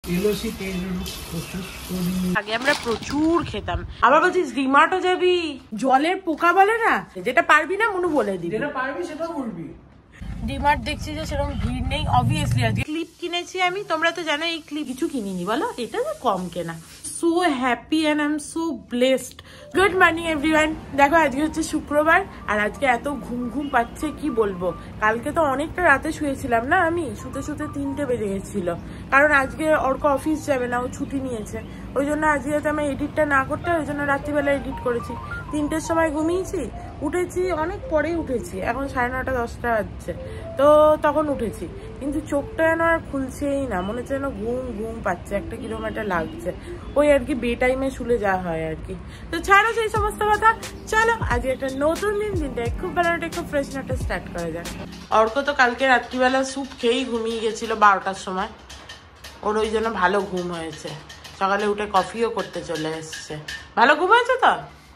আগে আমরা প্রচুর খেতাম। আবার বলছিস ডিমার্টও যাবি? জলের পোকা বলে না, যেটা পারবি না মনু বলে দিবি, যেটা পারবি সেটা বলবি। ডিমার্ট দেখছি যে সেরকম ভিড় নেই অবভিয়াসলি। আজকে ক্লিপ কিনেছি আমি, তোমরা তো জানো এই ক্লিপ কিছু কিনিনি বলো, এটা তো কম কেনা। So happy and I am so blessed. Good morning everyone. দেখো আজকে হচ্ছে শুক্রবার আর আজকে এত ঘুম ঘুম পাচ্ছে কি বলবো। কালকে তো অনেকটা রাতে শুয়েছিলাম না, আমি শুতে শুতে 3টে বেজে গেছিল, কারণ আজকে অর্ক অফিস যাবে না, ও ছুটি নিয়েছে। ওই জন্য আজকে যাতে আমি এডিটটা না করতে, ওই জন্য রাত্রিবেলা এডিট করেছি। 3টের সময় ঘুমিয়েছি, উঠেছি অনেক পরেই উঠেছি, এখন 9:30 10টা বাজছে, তো তখন উঠেছি, কিন্তু চোখটা যেন আর খুলছেই না, মনে হচ্ছে যেন ঘুম ঘুম পাচ্ছে, একটা কিলোমিটার লাগছে। ওই আর কি বে টাইমে শুলে যাওয়া হয় আর কি। তো ছাড়ো সেই সমস্ত কথা, চলো আজকে একটা নতুন দিনটা খুব ভালো খুব ফ্রেশ নোটে স্টার্ট করা যায়। অর্ক তো কালকে রাত্রিবেলা স্যুপ খেয়েই ঘুমিয়ে গেছিল 12টার সময়, ওর ওই জন্য ভালো ঘুম হয়েছে। সকালে উঠে কফিও করতে চলে এসছে। ভালো ঘুম হয়েছে তো?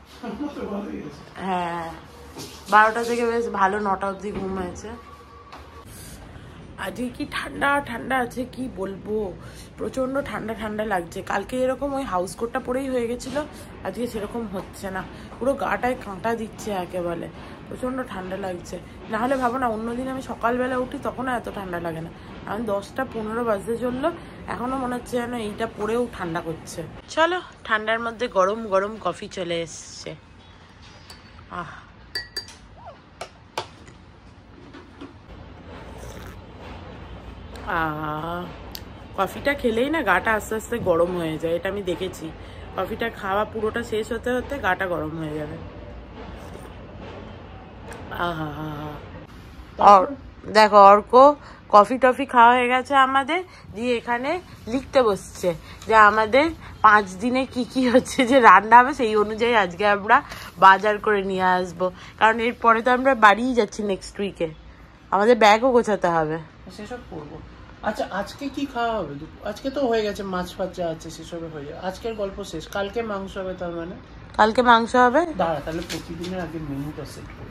হ্যাঁ, 12টা থেকে বেশ ভালো 9টা অবধি ঘুম হয়েছে। আজকে কি ঠান্ডা ঠান্ডা আছে কি বলবো, প্রচন্ড ঠান্ডা ঠান্ডা লাগছে। কালকে এরকম ওই হাউস কোটটা পরেই হয়ে গেছিল, আজকে সেরকম হচ্ছে না, পুরো গাটায় কাঁটা দিচ্ছে একেবারে, প্রচন্ড ঠান্ডা লাগছে। নাহলে ভাবো না, অন্যদিন আমি সকালবেলা উঠি তখনও এত ঠান্ডা লাগে না, আমি 10টা 15 বাজতে চললো, এখনো মনে হচ্ছে যেন এইটা পরেও ঠান্ডা করছে। চলো ঠান্ডার মধ্যে গরম গরম কফি চলে এসছে। আহ, কফিটা খেলেই না গাটা আস্তে আস্তে গরম হয়ে যায়, এটা আমি দেখেছি। কফিটা খাওয়া পুরোটা শেষ হতে হতে গাটা গরম হয়ে যাবে। দেখো অর্ক কফি টফি খাওয়া হয়ে গেছে আমাদের, দিয়ে এখানে লিখতে বসছে যে আমাদের 5 দিনে কি কি হচ্ছে যে রান্না হবে, সেই অনুযায়ী আজকে আমরা বাজার করে নিয়ে আসবো, কারণ এরপরে তো আমরা বাড়িই যাচ্ছি নেক্সট উইকে, আমাদের ব্যাগও গোছাতে হবে, সেসব করবো। আচ্ছা আজকে কি খাওয়া হবে? আজকে তো হয়ে গেছে, মাছ ফাছ যা আছে সেসবে হয়ে যাবে, আজকের গল্প শেষ। কালকে মাংস হবে, তার মানে কালকে মাংস হবে। দাঁড়া তাহলে প্রতিদিনের আগে মেনুটা সেট করি।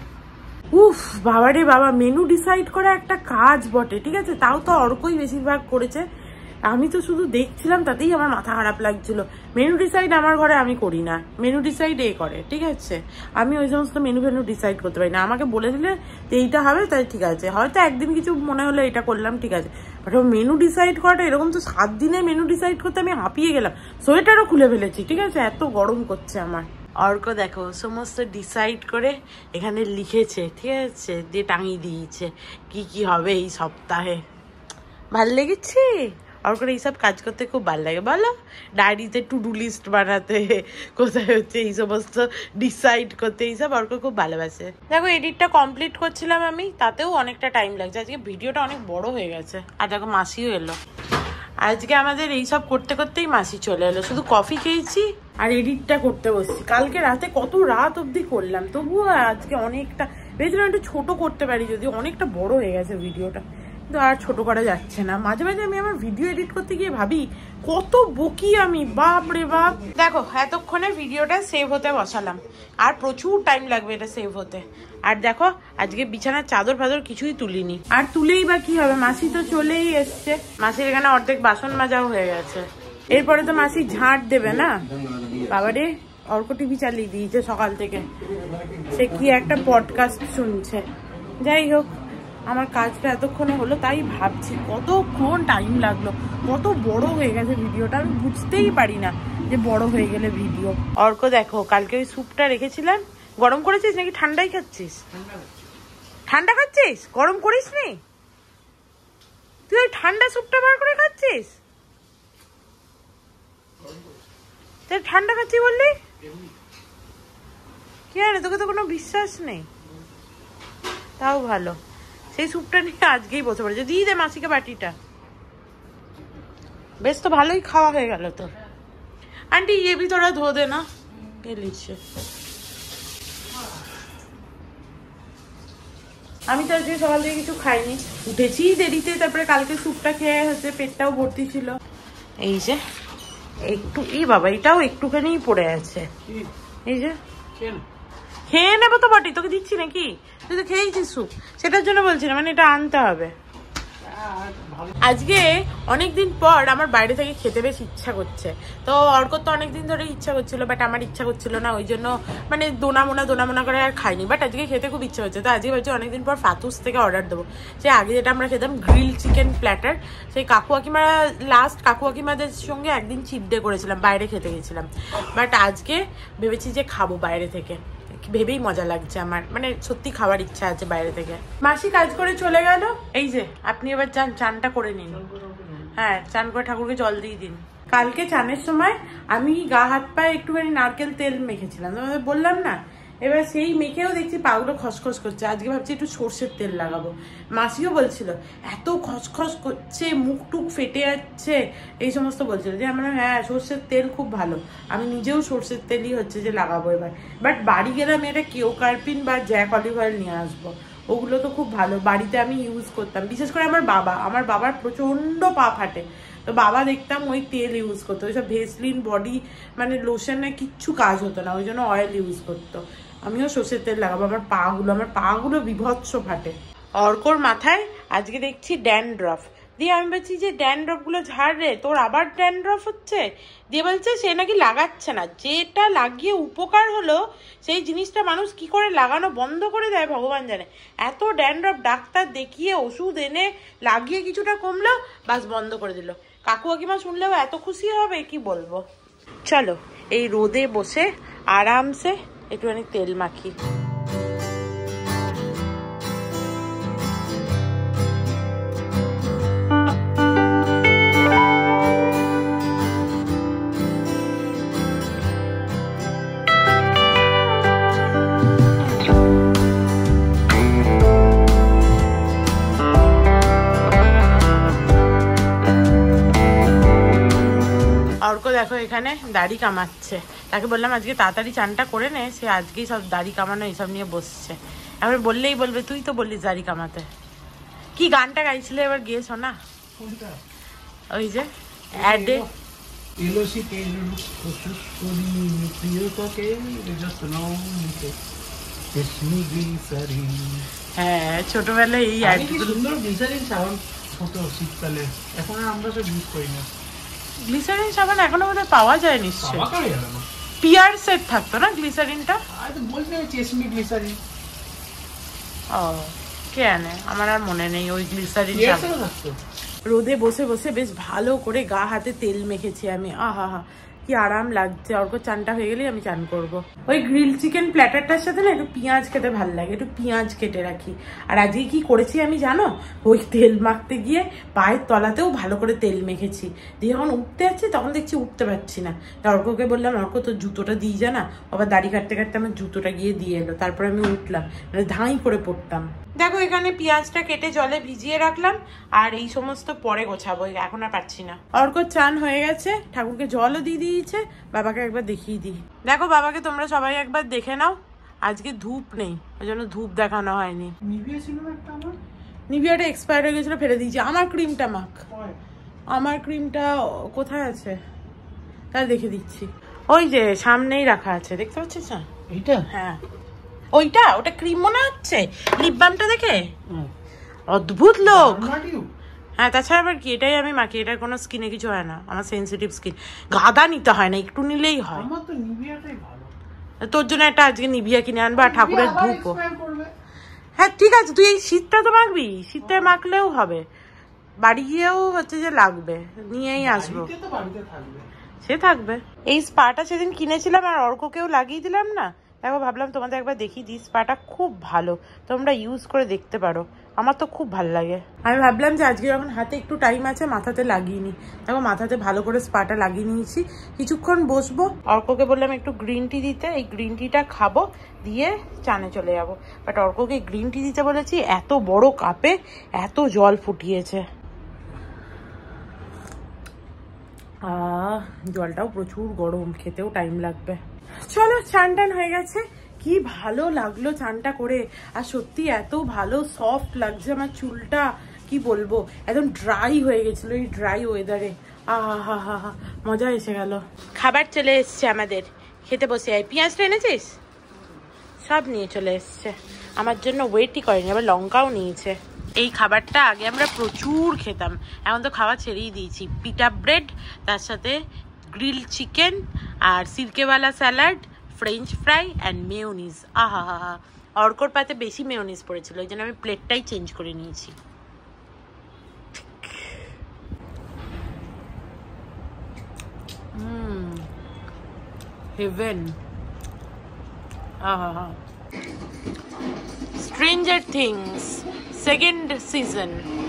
উফ বাবারে বাবা, মেনু ডিসাইড করা একটা কাজ বটে, ঠিক আছে, তাও তো অর্কই বেশিরভাগ করেছে, আমি তো শুধু দেখছিলাম, তাতেই আমার মাথা খারাপ লাগছিল। মেনু ডিসাইড আমার ঘরে আমি করি না, মেনু ডিসাইড এ করে, ঠিক আছে, আমি ওই সমস্ত মেনু ডিসাইড করতে পারি না। আমাকে বলে দিলে এইটা হবে তাই ঠিক আছে, হয়তো একদিন কিছু মনে হলে এটা করলাম, ঠিক আছে, বাট মেনু ডিসাইড করাটা এরকম তো 7 দিনে মেনু ডিসাইড করতে আমি হাঁপিয়ে গেলাম, সোয়েটারও খুলে ফেলেছি, ঠিক আছে, এত গরম করছে আমার। অর্ক দেখো সমস্ত ডিসাইড করে এখানে লিখেছে, ঠিক আছে, দিয়ে টাঙিয়ে দিয়েছে কি কি হবে এই সপ্তাহে। ভাল লেগেছে অর্কর এইসব কাজ করতে, খুব ভালো লাগে বলো, ডায়েরিতে টু ডু লিস্ট বানাতে, কোথায় হচ্ছে এই সমস্ত ডিসাইড করতে, এইসব অর্ক খুব ভালোবাসে। দেখো এডিটটা কমপ্লিট করছিলাম আমি, তাতেও অনেকটা টাইম লাগছে, আজকে ভিডিওটা অনেক বড় হয়ে গেছে। আর দেখো মাসিও এলো, আজকে আমাদের এইসব করতে করতেই মাসি চলে এলো, শুধু কফি খেয়েছি আর এডিটটা করতে বসছি। কালকে রাতে কত রাত অবধি করলাম, তবুও আজকে অনেকটা ভেবেছিলাম একটু ছোট করতে পারি, যদি অনেকটা বড় হয়ে গেছে ভিডিওটা, কিন্তু আর ছোট করা যাচ্ছে না। মাঝে মাঝে আমি আমার ভিডিও এডিট করতে গিয়ে ভাবি কত বকি আমি, বাপ রে বাপ। দেখো এতক্ষণে ভিডিওটা সেভ হতে বসালাম, আর প্রচুর টাইম লাগবে এটা সেভ হতে। আর দেখো আজকে বিছানার চাদর ফাদর কিছুই তুলিনি, আর তুলেই বা কি হবে, মাসি তো চলেই এসছে, মাসির এখানে অর্ধেক বাসন মাজাও হয়ে গেছে, এরপরে তো মাসি ঝাঁট দেবে না। বাবারে অর্ক টিভি চালিয়ে দিয়েছে সকাল থেকে, সে কি একটা পডকাস্ট শুনছে। যাই হোক আমার কাজটা এতক্ষণে হলো, তাই ভাবছি কতক্ষণ টাইম লাগলো, কত বড় হয়ে গেছে ভিডিওটা, আমি বুঝতেই পারি না যে বড় হয়ে গেলে ভিডিও। অর্ক দেখো কালকে ওই স্যুপটা রেখেছিলাম, গরম করেছিস নাকি ঠান্ডাই খাচ্ছিস? ঠান্ডা খাচ্ছিস, গরম করিস নি? তুই ওই ঠান্ডা স্যুপটা বার করে খাচ্ছিস, তুই ঠান্ডা খাচ্ছি বললি কি জানে, তোকে তো কোনো বিশ্বাস নেই। তাও ভালো, সেই স্যুপটা নিয়ে আজকেই বসে পড়েছে, দিয়ে দে মাসিকে বাটিটা, বেশ তো ভালোই খাওয়া হয়ে গেল তোর। আন্টি ইয়ে ভি তোরা ধো দে না, কে লিখছে। আমি তো আজকে সকাল থেকে কিছু খাইনি, উঠেছি দেরিতে, তারপরে কালকে স্যুপটা খেয়ে হচ্ছে পেটটাও ভর্তি ছিল। এই যে একটু, এই বাবা এটাও একটুখানি পড়ে আছে, এই যে খেয়ে নেবো তো বটি, তোকে দিচ্ছি নাকি, তুই তো খেয়েছিস স্যুপ, সেটার জন্য বলছি না, মানে এটা আনতে হবে। আজকে অনেকদিন পর আমার বাইরে থেকে খেতে বেশ ইচ্ছা করছে। তো অর্কর তো অনেকদিন ধরে ইচ্ছা করছিল, বাট আমার ইচ্ছা করছিল না, ওই জন্য মানে দোনা মোনা করে আর খাইনি। বাট আজকে খেতে খুব ইচ্ছা হচ্ছে, তো আজকে ভাবছি অনেকদিন পর ফাতুস থেকে অর্ডার দেবো। সে আগে যেটা আমরা খেতাম গ্রিল চিকেন প্ল্যাটার, সেই লাস্ট কাকু কাকিমাদের সঙ্গে একদিন চিপ ডে করেছিলাম, বাইরে খেতে গেছিলাম। বাট আজকে ভেবেছি যে খাবো বাইরে থেকে, ভেবেই মজা লাগছে আমার, মানে সত্যি খাবার ইচ্ছা আছে বাইরে থেকে। মাসি কাজ করে চলে গেল, এই যে আপনি এবার চানটা করে নিন। হ্যাঁ, চান করে ঠাকুরকে জল দিয়ে দিন। কালকে চানের সময় আমি গা হাত পায়ে একটুখানি নারকেল তেল মেখেছিলাম, তোমাদের বললাম না। এবার সেই মেখেও দেখছি পাগুলো খসখস করছে। আজকে ভাবছি একটু সর্ষের তেল লাগাবো। মাসিও বলছিল এত খসখস করছে, মুখ টুক ফেটে যাচ্ছে, এই সমস্ত বলছিল। যে আমরা হ্যাঁ সর্ষের তেল খুব ভালো, আমি নিজেও সর্ষের তেলই হচ্ছে যে লাগাবো এবার। বাট বাড়ি গেলে আমি এটা কেওকার্পিন বা জ্যাক অলিভ অয়েল নিয়ে আসবো, ওগুলো তো খুব ভালো, বাড়িতে আমি ইউজ করতাম। বিশেষ করে আমার বাবার প্রচন্ড পা ফাটে, তো বাবা দেখতাম ওই তেল ইউজ করতো, ওইসব ভেসলিন বডি মানে লোশনে কিচ্ছু কাজ হতো না, ওই জন্য অয়েল ইউজ করতো। আমিও সর্ষের তেল লাগাবো। আমার পাগুলো বিভৎস ফাটে। অর্কর মাথায় আজকে দেখছি ড্যান্ড্রফ, দিয়ে আমি বলছি যে ড্যান্ড্রফ গুলো ঝাড় রে, তোর আবার ড্যান্ড্রফ হচ্ছে। দিয়ে বলছে সে নাকি লাগাচ্ছে না, যেটা লাগিয়ে উপকার হলো সেই জিনিসটা মানুষ কি করে লাগানো বন্ধ করে দেয় ভগবান জানে। এত ড্যান্ড্রফ, ডাক্তার দেখিয়ে ওষুধ এনে লাগিয়ে কিছুটা কমলো, বাস বন্ধ করে দিল। কাকু কাকিমা শুনলেও এত খুশি হবে কি বলবো। চলো এই রোদে বসে আরামসে একটুখানি তেল মাখি। অর্ক দেখো এখানে দাড়ি কামাচ্ছে, তাকে বললাম আজকে তাড়াতাড়ি চানটা করে নে, সে আজকেই সব দাড়ি কামানো এইসব নিয়ে বসছে। এবার বললেই বলবে তুই তো বললিস দাড়ি কামাতে। কি গানটা গাইছিলে এবার গিয়ে শোনা? ওই যে অ্যাডে হ্যাঁ ছোটবেলায় এই শীতকালে, এখন আমরা সব ইউজ করি না। গ্লিসারিন সাবান এখনো বোধহয় পাওয়া যায় নিশ্চয়। পিয়ারসের থাকতো না গ্লিসারিনটা? গ্লিসারিন ও কে আনে, আমার আর মনে নেই ওই গ্লিসারিন সাবান। রোদে বসে বসে বেশ ভালো করে গা হাতে তেল মেখেছি আমি, আহা হা কি আরাম লাগছে। অর্ক চানটা হয়ে গেলেই আমি চান করব। ওই গ্রিল চিকেন প্ল্যাটারটার সাথে না একটু পেঁয়াজ খেতে ভালো লাগে, একটু পেঁয়াজ কেটে রাখি। আর আজকে কি করেছি আমি জানো, ওই তেল মাখতে গিয়ে পায়ের তলাতেও ভালো করে তেল মেখেছি। দিয়ে যখন উঠতে যাচ্ছি তখন দেখছি উঠতে পারছি না, তা অর্ককে বললাম অর্ক তোর জুতোটা দিয়ে যা না। আবার দাড়ি কাটতে কাটতে আমার জুতোটা গিয়ে দিয়ে এলো, তারপরে আমি উঠলাম, মানে ধাঁই করে পড়তাম। দেখো এখানে পেঁয়াজটা কেটে জলে ভিজিয়ে রাখলাম, আর এই সমস্ত পরে গোছাবো, এখন আর পারছি না। অর্কর চান হয়ে গেছে, ঠাকুরকে জলও দিয়ে দিয়েছে, বাবাকে একবার দেখিয়ে দিই। দেখো বাবাকে তোমরা সবাই একবার দেখে নাও, আজকে ধূপ নেই ওই জন্য ধূপ দেখানো হয়নি। নিভিয়াটা এক্সপায়ার হয়ে গেছিল, ফেলে দিয়েছি। আমার ক্রিমটা মাখ, আমার ক্রিমটা কোথায় আছে তাহলে দেখে দিচ্ছি। ওই যে সামনেই রাখা আছে, দেখতে পাচ্ছিস না এইটা? হ্যাঁ ওইটা, ওটা ক্রিম মনে হচ্ছে, লিপ বামটা দেখে অদ্ভুত লোক। হ্যাঁ তাছাড়া আবার কি, এটাই আমি মাখি, এটার কোনো স্কিনে কিছু হয় না, আমার সেন্সিটিভ স্কিন। গাদা নিতে হয় না, একটু নিলেই হয়। তোর জন্য একটা আজকে নিভিয়া কিনে আনবা, ঠাকুরের ধূপও। হ্যাঁ ঠিক আছে, তুই এই শীতটা তো মাখবি, শীতটা মাখলেও হবে, বাড়ি গিয়েও হচ্ছে যে লাগবে, নিয়েই আসবো। সে থাকবে। এই স্পাটা সেদিন কিনেছিলাম আর অর্ককেও লাগিয়ে দিলাম না, দেখো ভাবলাম তোমাদের একবার দেখিয়ে দিই। স্পাটা খুব ভালো, তোমরা ইউজ করে দেখতে পারো, আমার তো খুব ভালো লাগে। আমি ভাবলাম যে আজকে যখন হাতে একটু টাইম আছে মাথাতে লাগিয়ে নিই, দেখো মাথাতে ভালো করে স্পাটা লাগিয়ে নিয়েছি। কিছুক্ষণ বসবো, অর্ককে বললাম একটু গ্রিন টি দিতে, এই গ্রিন টিটা খাবো, দিয়ে চানে চলে যাবো। বাট অর্ককে গ্রিন টি দিতে বলেছি, এত বড় কাপে এত জল ফুটিয়েছে। জলটাও প্রচুর গরম, খেতেও টাইম লাগবে। চলো চান টান হয়ে গেছে, কি ভালো লাগলো চানটা করে। আর সত্যি এত ভালো সফট লাগছে আমার চুলটা, কি বলবো, একদম ড্রাই হয়ে গেছিল এই ড্রাই ওয়েদারে। আহা হা হা, মজা এসে গেল। খাবার চলে এসছে আমাদের, খেতে বসে আয়। পেঁয়াজটা এনেছিস? সব নিয়ে চলে এসছে, আমার জন্য ওয়েটই করেনি, আবার লঙ্কাও নিয়েছে। এই খাবারটা আগে আমরা প্রচুর খেতাম, এখন তো খাওয়া ছেড়েই দিয়েছি। পিটা ব্রেড, তার সাথে গ্রিল চিকেন আর সিরকেওয়ালা salad, french fry and mayonnaise. আহা হা হা, অর্কর পাতে বেশি মেয়োনিজ পড়েছিল, ওই জন্য আমি প্লেটটাই চেঞ্জ করে নিয়েছি। হেভেন। আহা, Stranger Things second season.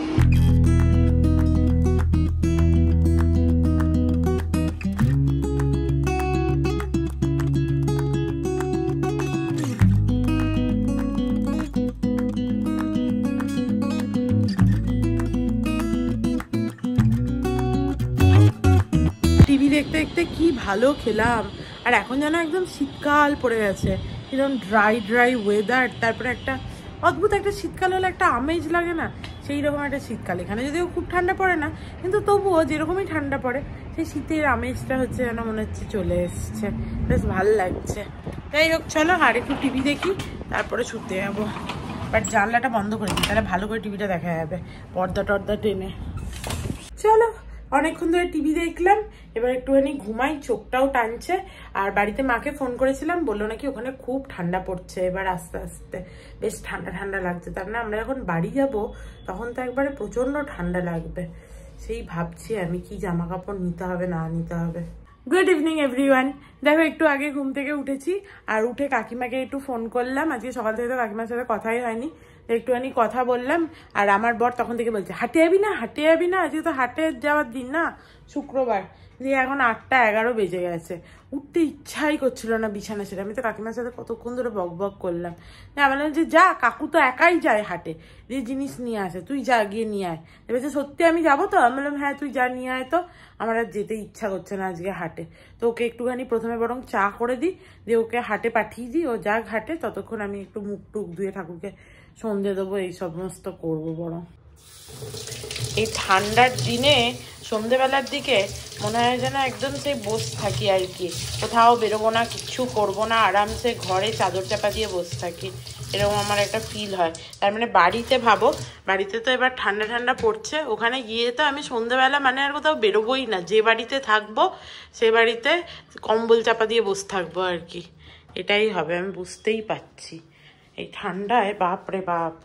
TV দেখতে দেখতে কি ভালো খেলাম, আর এখন যেন একদম শীতকাল পড়ে গেছে, এরকম ড্রাই ড্রাই ওয়েদার, তারপরে একটা অদ্ভুত একটা শীতকাল হলে একটা আমেজ লাগে না, সেই রকম একটা শীতকাল। এখানে যদিও খুব ঠান্ডা পড়ে না, কিন্তু তবুও যেরকমই ঠান্ডা পড়ে সেই শীতের আমেজটা হচ্ছে যেন মনে হচ্ছে চলে এসছে, বেশ ভালো লাগছে। যাই হোক, চলো আর একটু টিভি দেখি, তারপরে শুতে যাবো। বাট জানলাটা বন্ধ করে দিই, তাহলে ভালো করে টিভিটা দেখা যাবে পর্দা টর্দা টেনে। চলো, অনেকক্ষণ ধরে টিভি দেখলাম, এবার একটুখানি ঘুমাই, চোখটাও টানছে। আর বাড়িতে মাকে ফোন করেছিলাম, বললো নাকি ওখানে খুব ঠান্ডা পড়ছে, এবার আস্তে আস্তে বেশ ঠান্ডা ঠান্ডা লাগছে। তার মানে আমরা যখন বাড়ি যাব তখন তো একবারে প্রচন্ড ঠান্ডা লাগবে, সেই ভাবছি আমি কি জামা কাপড় নিতে হবে না নিতে হবে। Good evening everyone. দেখো, একটু আগে ঘুম থেকে উঠেছি, আর উঠে কাকিমাকে একটু ফোন করলাম। আজকে সকাল থেকে তো কাকিমার সাথে কথাই হয়নি, একটুখানি কথা বললাম। আর আমার বর তখন থেকে বলছে হাঁটে যাবি না, হাঁটে যাবি না, আজকে তো হাঁটে যাওয়ার দিন না, শুক্রবার। দিয়ে এখন 8টা 11 বেজে গেছে, উঠতে ইচ্ছাই করছিল না বিছানা ছেড়ে। আমি তো কাকিমার সাথে কতক্ষণ ধরে বক বক করলাম, বললাম যে যা, কাকু তো একাই যায় হাটে, দিয়ে জিনিস নিয়ে আসে, তুই যা গিয়ে নিয়ে আয়। বলছে সত্যি আমি যাবো তো? আমি বললাম হ্যাঁ তুই যা নিয়ে আয় তো, আমার আর যেতে ইচ্ছা করছে না আজকে হাটে। তো ওকে একটুখানি প্রথমে বরং চা করে দিই, দিয়ে ওকে হাটে পাঠিয়ে দিই, ও যাক হাটে, ততক্ষণ আমি একটু মুখ টুক ধুয়ে ঠাকুরকে সন্ধে দেবো, এই সমস্ত করবো। বরং এই ঠান্ডার দিনে সন্ধেবেলার দিকে মনে হয় যেন একদম সেই বসে থাকি আর কি, কোথাও বেরোবো না, কিচ্ছু করবো না, আরামসে ঘরে চাদর চাপা দিয়ে বসে থাকি, এরকম আমার একটা ফিল হয়। তার মানে বাড়িতে ভাবো, বাড়িতে তো এবার ঠান্ডা ঠান্ডা পড়ছে, ওখানে গিয়ে তো আমি সন্ধেবেলা মানে আর কোথাও বেরোবোই না, যে বাড়িতে থাকবো সে বাড়িতে কম্বল চাপা দিয়ে বসে থাকবো আর কি, এটাই হবে। আমি বুঝতেই পারছি এই ঠান্ডায়, বাপ রে বাপ।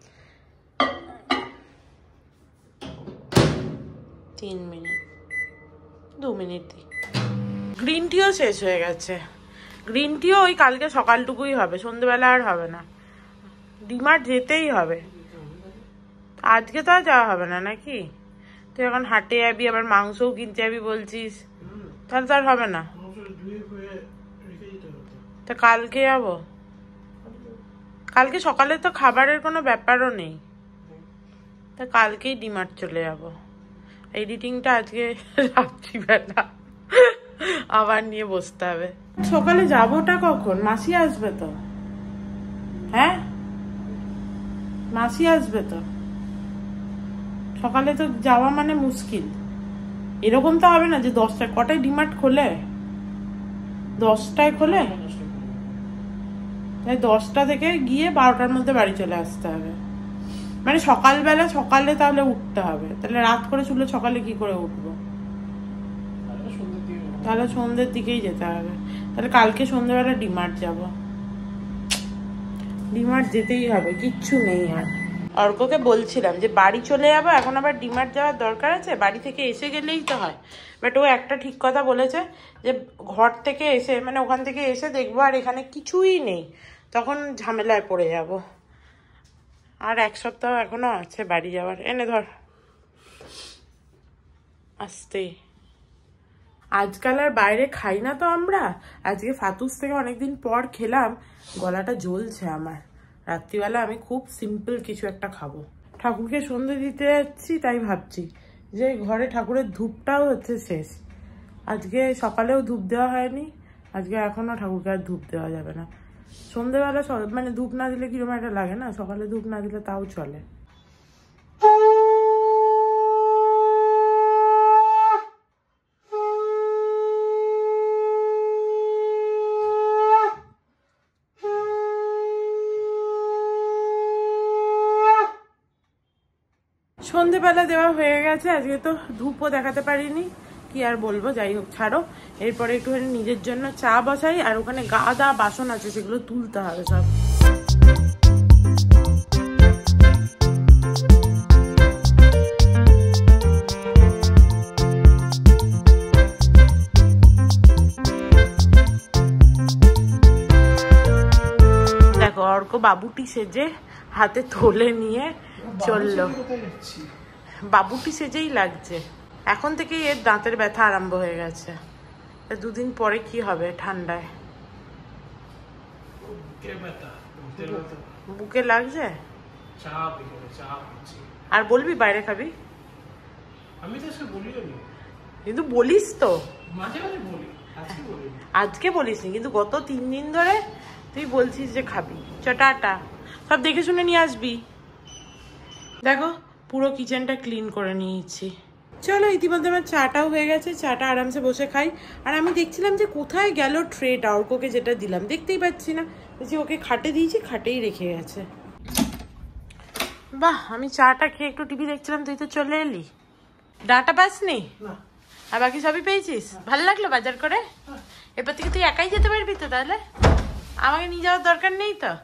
3 মিনিট, 2 মিনিট দিই। গ্রিন টিও শেষ হয়ে গেছে, গ্রিন টিও ওই কালকে সকালটুকুই হবে, সন্ধ্যেবেলা আর হবে না। ডিমার্ট যেতেই হবে, আজকে তো আর যাওয়া হবে না নাকি? তুই এখন হাটে যাবি, আবার মাংসও কিনতে যাবি বলছিস, তাহলে তো আর হবে না। তা কালকে যাবো, কালকে সকালে তো খাবারের কোনো ব্যাপারও নেই, তা কালকেই ডিমার্ট চলে যাবো। এডিটিংটা আজকে রাত্রিবেলা আবার নিয়ে বসতে হবে। সকালে যাবোটা কখন? মাসি আসবে তো, হ্যাঁ মাসি আসবে তো, সকালে তো যাওয়া মানে মুশকিল। এরকম তো হবে না যে 10টায়, কটায় ডিমার্ট খোলে? 10টায় খোলে, তাই 10টা থেকে গিয়ে 12টার মধ্যে বাড়ি চলে আসতে হবে। মানে সকালবেলা সকালে তাহলে উঠতে হবে, তাহলে রাত করে শুলে সকালে কি করে উঠবো? তাহলে সন্ধ্যের দিকেই যেতে হবে। তাহলে কালকে সন্ধ্যেবেলা ডিমার্ট যাব, ডিমার্ট যেতেই হবে, কিচ্ছু নেই আর। অর্ককে বলছিলাম যে বাড়ি চলে যাবো, এখন আবার ডিমার্ট যাওয়ার দরকার আছে, বাড়ি থেকে এসে গেলেই তো হয়। বাট ও একটা ঠিক কথা বলেছে যে ঘর থেকে এসে, মানে ওখান থেকে এসে দেখবো আর এখানে কিছুই নেই, তখন ঝামেলায় পড়ে যাব। আর 1 সপ্তাহ এখনো আছে বাড়ি যাওয়ার। এনে ধর, আসতে। আজকাল আর বাইরে খাই না তো আমরা, আজকে ফাতুস থেকে অনেকদিন পর খেলাম, গলাটা জ্বলছে আমার। রাত্রিবেলা আমি খুব সিম্পল কিছু একটা খাবো। ঠাকুরকে সন্ধে দিতে যাচ্ছি, তাই ভাবছি যে ঘরে ঠাকুরের ধূপটাও হচ্ছে শেষ। আজকে সকালেও ধূপ দেওয়া হয়নি, আজকে এখনো ঠাকুরকে আর ধূপ দেওয়া যাবে না। সন্ধেবেলা মানে ধূপ না দিলে কিরকম একটা লাগে না, সকালে ধূপ না দিলে তাও চলে। সন্ধেবেলা দেওয়া হয়ে গেছে, আজকে তো ধূপও দেখাতে পারিনি, কি আর বলবো, যাই হোক ছাড়ো। এরপরে একটুখানি নিজের জন্য চা বসাই, আর ওখানে গাদা বাসন আছে সেগুলো তুলতে হবে সব। দেখো অর্ক বাবুটি সেজে হাতে থলে নিয়ে চললো, বাবুটি সেজেই লাগছে। এখন থেকে এর দাঁতের ব্যথা আরম্ভ হয়ে গেছে, দুদিন পরে কি হবে ঠান্ডায়। বুকে লাগছে, আর বলবি বাইরে খাবি? আমি তো সে বলিও নি, কিন্তু বলিস তো মাঝে মাঝে বলি, আজকে বলিস নি, কিন্তু গত 3 দিন ধরে তুই বলছিস যে খাবি। টাটা, সব দেখে শুনে নিয়ে আসবি। দেখো পুরো কিচেনটা ক্লিন করে নিয়েছি। চলো ইতিমধ্যে আমার চাটাও হয়ে গেছে, চাটা আরামসে বসে খাই। আর আমি দেখছিলাম যে কোথায় গেল ট্রেটা, অর্ককে যেটা দিলাম দেখতেই পাচ্ছি না, বলছি ওকে খাটে দিয়েছি, খাটেই রেখে গেছে। বাহ, আমি চাটা খেয়ে একটু টিভি দেখছিলাম, তুই তো চলে এলি। ডাটা পাসনি? আর বাকি সবই পেয়েছিস? ভালো লাগলো বাজার করে? এরপর থেকে তুই একাই যেতে পারবি তো? তাহলে আমাকে নিয়ে যাওয়ার দরকার নেই তো?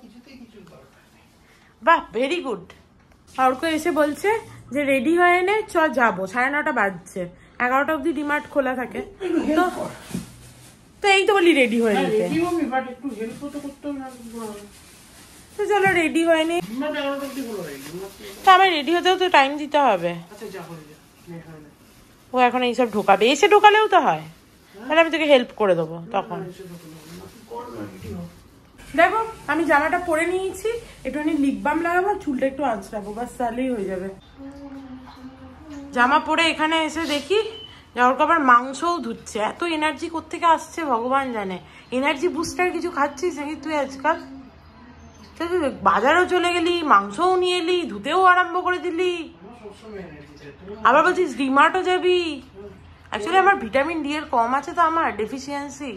বাহ, ভেরি গুড। অর্ক এসে বলছে যে রেডি হয়ে নে, চ যাবো, 9:30 বাজছে, 11টা অব্দি ডিমার্ট খোলা থাকে। তো এই তো বলি রেডি হয়ে নিতে, তো চলো রেডি হয়ে নি। তো আমার রেডি হতেও তো টাইম দিতে হবে। ও এখন এইসব ঢোকাবে, এসে ঢোকালেও তো হয়, তাহলে আমি তোকে হেল্প করে দেবো তখন। দেখো আমি জামাটা পরে নিয়েছি, একটুখানি লিপ বাম লাগাবো, চুলটা একটু আঁচড়াবো, বাস তাহলেই হয়ে যাবে। জামা পরে এখানে এসে দেখি ওর আবার মাংসও ধুচ্ছে। এত এনার্জি কোত্থেকে আসছে ভগবান জানে। এনার্জি বুস্টার কিছু খাচ্ছিস নাকি তুই আজকাল? বাজারও চলে গেলি, মাংসও নিয়ে এলি, ধুতেও আরম্ভ করে দিলি, আবার বলছিস ডিমার্টও যাবি। অ্যাকচুয়ালি আমার ভিটামিন ডি এর কম আছে, তো আমার ডেফিসিয়েন্সি।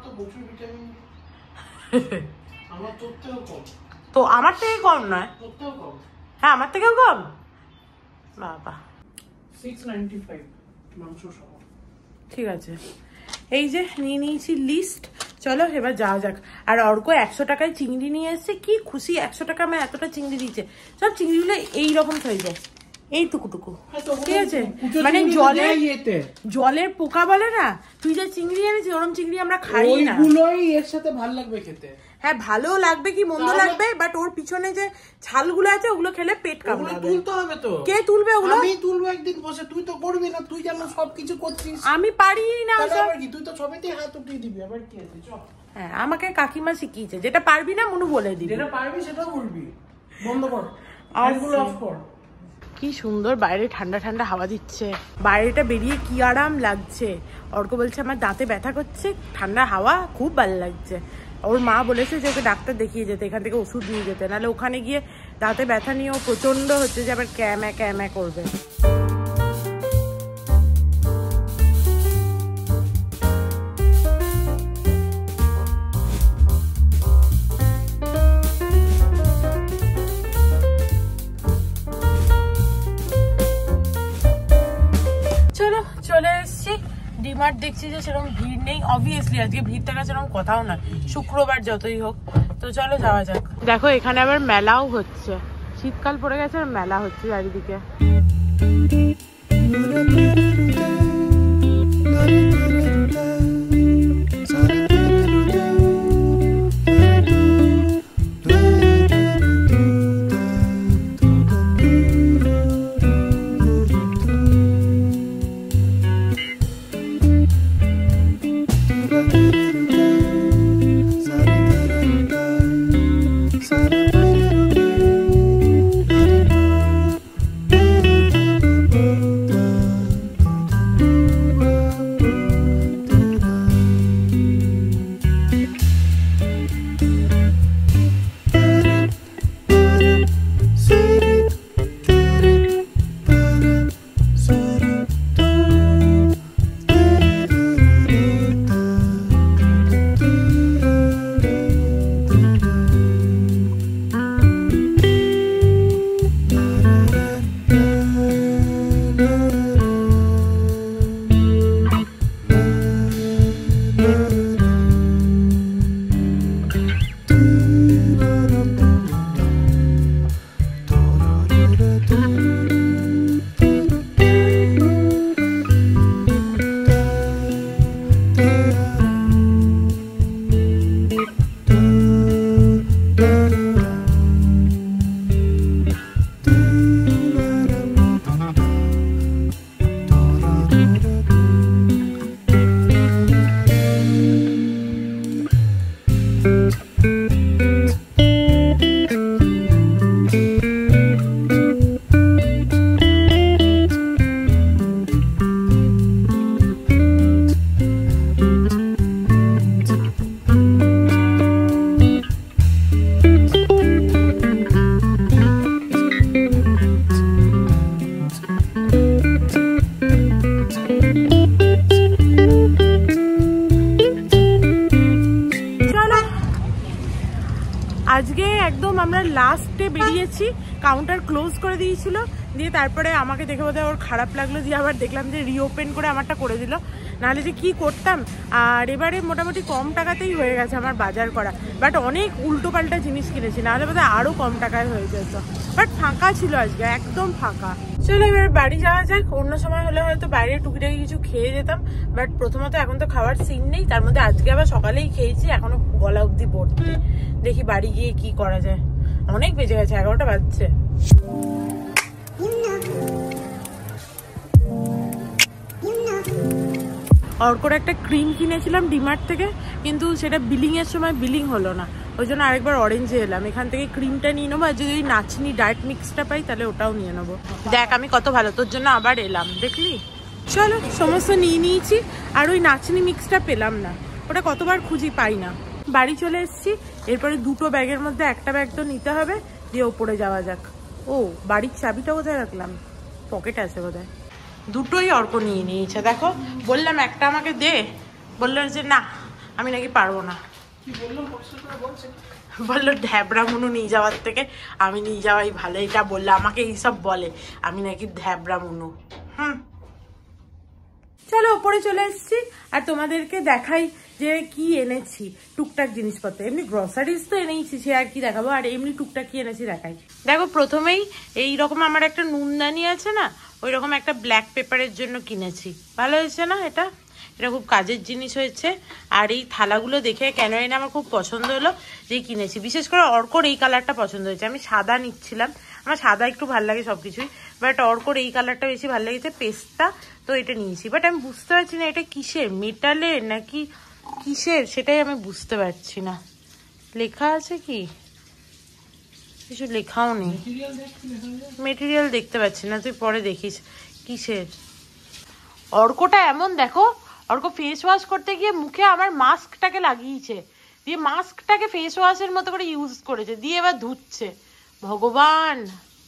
তো আমার থেকে কম নয়? হ্যাঁ আমার থেকেও কম। বাবা 695 মাংস সহ। ঠিক আছে, এই যে নিয়ে নিয়েছি লিস্ট, চলো এবার যাওয়া যাক। আর অর্ক 100 টাকায় চিংড়ি নিয়ে এসছে, কি খুশি, 100 টাকা আমি এতটা চিংড়ি দিচ্ছে। সব চিংড়িগুলো এইরকম সাইজে, এই টুকুটুকু, ঠিক আছে, মানে জলের পোকা বলে না, তুই যে চিংড়ি এনেছিস ওরম চিংড়ি আমরা খাই না। ওইগুলোই এর সাথে ভালো লাগবে খেতে। হ্যাঁ ভালো লাগবে কি মন্দ লাগবে, বাট ওর পিছনে যে ছালগুলো আছে ওগুলো খেলে পেট কামড়াবে। তুলতে হবে তো। কে তুলবে ওগুলো? আমি তুলবো একদিন বসে, তুই তো করবি না, তুই যেন সবকিছু করছিস। আমি পারি না। তুই তো সবেতেই হাত উঠিয়ে দিবি, আবার কি আছে? চল। হ্যাঁ আমাকে কাকিমা শিখিয়েছে, যেটা পারবি না মনু বলে দিবি, যেটা পারবি সেটা বলবি। বন্ধ কর, আইগুলো অফ কর। কি সুন্দর বাইরে ঠান্ডা ঠান্ডা হাওয়া দিচ্ছে, বাইরেটা বেরিয়ে কি আরাম লাগছে। অর্ক বলছে আমার দাঁতে ব্যথা করছে, ঠান্ডা হাওয়া খুব ভালো লাগছে। ওর মা বলেছে যে ওকে ডাক্তার দেখিয়ে যেতে, এখান থেকে ওষুধ নিয়ে যেতে, নাহলে ওখানে গিয়ে দাঁতে ব্যথা নিয়েও প্রচন্ড হচ্ছে যে আবার ক্যামা ক্যামা করবে। চলো চলে এসছি ডিমার্ট, দেখছি যে সেরকম ভিড় নেই, অবভিয়াসলি আজকে ভিড় থাকা সেরকম কথাও না, শুক্রবার যতই হোক। তো চলো যাওয়া যাক। দেখো এখানে আবার মেলাও হচ্ছে, শীতকাল পড়ে গেছে আর মেলা হচ্ছে চারিদিকে। আমরা লাস্টে বেরিয়েছি, কাউন্টার ক্লোজ করে দিয়েছিল, দিয়ে তারপরে আমাকে দেখে বোধহয় ওর খারাপ লাগলো, দিয়ে আবার দেখলাম যে রিওপেন করে আমারটা করে দিল, নাহলে যে কি করতাম। আর এবারে মোটামুটি কম টাকাতেই হয়ে গেছে আমার বাজার করা, বাট অনেক উল্টো পাল্টা জিনিস কিনেছি, নাহলে বোধহয় আরও কম টাকায় হয়ে যেত। বাট ফাঁকা ছিল আজকে, একদম ফাঁকা। চলো এবার বাড়ি যাওয়া যাক। অন্য সময় হলে হয়তো বাইরে টুকিটাকি কিছু খেয়ে যেতাম, বাট প্রথমত এখন তো খাওয়ার সিন নেই, তার মধ্যে আজকে আবার সকালেই খেয়েছি, এখনো গলা অব্দি পড়তে। দেখি বাড়ি গিয়ে কি করা যায়। অনেক বেজে গেছে, 11টা বাজছে। অর্কর একটা ক্রিম কিনেছিলাম ডিমার্ট থেকে, কিন্তু সেটা বিলিং এর সময় বিলিং হলো না, ওই জন্য আরেকবার অরেঞ্জে এলাম। এখান থেকে ক্রিমটা নিয়ে নেবো, আর যদি ওই নাচনি ডায়েট মিক্সটা পাই তাহলে ওটাও নিয়ে নেবো। দেখ আমি কত ভালো, তোর জন্য আবার এলাম, দেখলি। চলো সমস্ত নিয়ে নিয়েছি, আর ওই নাচনি মিক্সটা পেলাম না, ওটা কতবার খুঁজি পাই না। বাড়ি চলে এসেছি, এরপরে দুটো ব্যাগের মধ্যে একটা ব্যাগ তো নিতে হবে, দিয়ে ওপরে যাওয়া যাক। ও বাড়ির চাবিটা কোথায় রাখলাম, পকেটে আছে বোধহয়। দুটোই অর্ক নিয়ে নিয়েছে, দেখো। বললাম একটা আমাকে দে, বললো যে না আমি নাকি পারবো না। বললো ঢ্যাবড়া মুনু নিয়ে যাওয়ার থেকে আমি নিয়ে যাওয়াই ভালো, এটা বললো আমাকে, এইসব বলে আমি নাকি ঢ্যাবড়া মুনু। চলো ওপরে চলে এসেছি, আর তোমাদেরকে দেখাই যে কি এনেছি, টুকটাক জিনিসপত্র। এমনি গ্রসারিজ তো এনেইছি, সে আর কি দেখাবো, আর এমনি টুকটাক কি এনেছি দেখাই। দেখো প্রথমেই এইরকম আমার একটা নুনদানি আছে না, ওই রকম একটা ব্ল্যাক পেপারের জন্য কিনেছি, ভালো হয়েছে না এটা, এটা খুব কাজের জিনিস হয়েছে। আর এই থালাগুলো দেখে কেন এনে আমার খুব পছন্দ হলো, যেই কিনেছি। বিশেষ করে অর্কর এই কালারটা পছন্দ হয়েছে, আমি সাদা নিচ্ছিলাম, আমার সাদা একটু ভালো লাগে সবকিছুই, বাট অর্কর এই কালারটা বেশি ভালো লেগেছে, পেস্তা, তো এটা নিয়েছি। বাট আমি বুঝতে পারছি না এটা কিসের, মেটালের নাকি কিসের, সেটাই আমি বুঝতে পারছি না। লেখা আছে কি, কিছু লেখাও নেই, মেটেরিয়াল দেখতে পাচ্ছি না, তুই পরে দেখিস কিসের। অর্কটা এমন দেখো, অর্ক ফেস ওয়াশ করতে গিয়ে মুখে আমার মাস্কটাকে লাগিয়েছে, দিয়ে মাস্কটাকে ফেস ওয়াশের মতো করে ইউজ করেছে, দিয়ে এবার ধুচ্ছে। ভগবান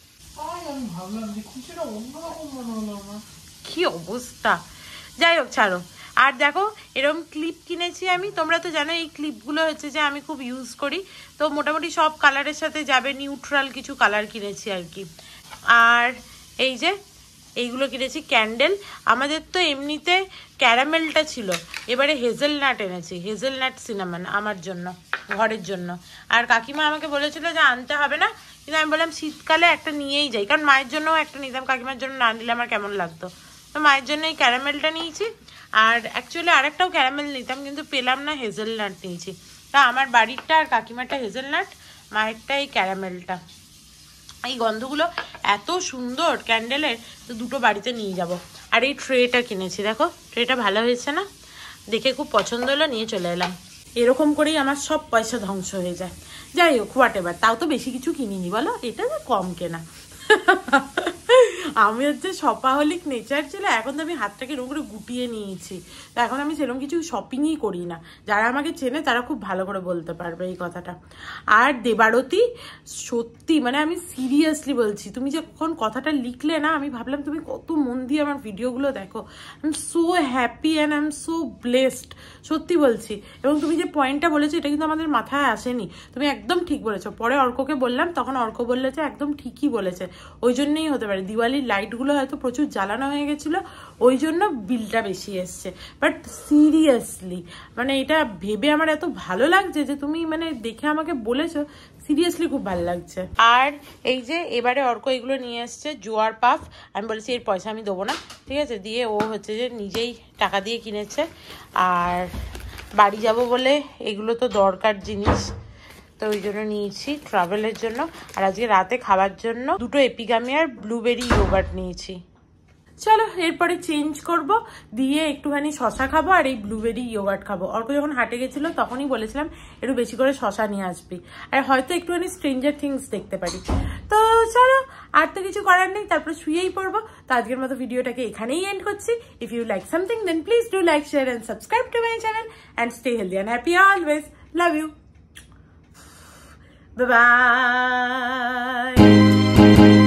কি অবস্থা, যাই হোক ছাড়ো। আর দেখো এরকম ক্লিপ কিনেছি আমি, তোমরা তো জানো এই ক্লিপগুলো হচ্ছে যে আমি খুব ইউজ করি, তো মোটামুটি সব কালারের সাথে যাবে, নিউট্রাল কিছু কালার কিনেছি আর কি। আর এই যে এইগুলো কিনেছি ক্যান্ডেল, আমাদের তো এমনিতে ক্যারামেলটা ছিল, এবারে হেজেলনাট এনেছি, হেজেলনাট সিনামন আমার জন্য, ঘরের জন্য। আর কাকিমা আমাকে বলেছিল যে আনতে হবে না, কিন্তু আমি বললাম শীতকালে একটা নিয়েই যাই, কারণ মায়ের জন্যও একটা নিতাম, কাকিমার জন্য না নিলে আমার কেমন লাগতো, তো মায়ের জন্য এই ক্যারামেলটা নিয়েছি। আর অ্যাকচুয়ালি আরেকটাও ক্যারামেল নিতাম, কিন্তু পেলাম না, হেজেলনাট নিয়েছি। তা আমার বাড়িরটা আর কাকিমারটা হেজেলনাট, মায়েরটা এই ক্যারামেলটা। এই গন্ধগুলো এত সুন্দর ক্যান্ডেলের, তো দুটো বাড়িতে নিয়ে যাব। আর এই ট্রেটা কিনেছি, দেখো ট্রেটা ভালো হয়েছে না, দেখে খুব পছন্দ হলো, নিয়ে চলে এলাম। এরকম করেই আমার সব পয়সা ধ্বংস হয়ে যায়। যাই হোক হোয়াট এভার, তাও তো বেশি কিছু কিনিনি বলো, এটা যে কম কেনা। আমি হচ্ছে শপাহলিক নেচার ছিল, এখন তো আমি হাতটাকে এরকম করে গুটিয়ে নিয়েছি, তো এখন আমি সেরকম কিছু শপিংই করি না। যারা আমাকে চেনে তারা খুব ভালো করে বলতে পারবে এই কথাটা। আর দেবারতী সত্যি মানে আমি সিরিয়াসলি বলছি, তুমি যখন কথাটা লিখলে না, আমি ভাবলাম তুমি কত মন দিয়ে আমার ভিডিওগুলো দেখো। I am so happy and I am so blessed, সত্যি বলছি। এবং তুমি যে পয়েন্টটা বলেছো এটা কিন্তু আমাদের মাথায় আসেনি, তুমি একদম ঠিক বলেছো। পরে অর্ককে বললাম, তখন অর্ক বললে যে একদম ঠিকই বলেছে, ওই জন্যই হতে পারে দিওয়ালির লাইটগুলো হয়তো প্রচুর জ্বালানো হয়ে গেছিলো, ওই জন্য বিলটা বেশি এসছে। বাট সিরিয়াসলি মানে এটা ভেবে আমার এত ভালো লাগছে যে তুমি মানে দেখে আমাকে বলেছো, সিরিয়াসলি খুব ভালো লাগছে। আর এই যে এবারে অর্ক এগুলো নিয়ে এসছে, জোয়ার পাফ, আমি বলেছি এর পয়সা আমি দেবো না, ঠিক আছে, দিয়ে ও হচ্ছে যে নিজেই টাকা দিয়ে কিনেছে। আর বাড়ি যাব বলে এগুলো তো দরকার জিনিস, তো ওই জন্য নিয়েছি ট্রাভেলের জন্য। আর আজকে রাতে খাবার জন্য দুটো এপিগামি আর ব্লুবেরি ইয়োগার্ট নিয়েছি। চলো এরপরে চেঞ্জ করব, দিয়ে একটুখানি শশা খাবো আর এই ব্লুবেরি ইয়োগার্ট খাবো। অর্ক যখন হাটে গেছিল তখনই বলেছিলাম একটু বেশি করে শশা নিয়ে আসবি, আর হয়তো একটুখানি স্ট্রেঞ্জার থিংস দেখতে পারি। তো চলো আর তো কিছু করার নেই, তারপর শুয়েই পড়বো। তো আজকের মতো ভিডিওটাকে এখানেই এন্ড করছি। If you like something then please do like, share and subscribe to my channel and stay healthy and happy always. Love you, bye bye.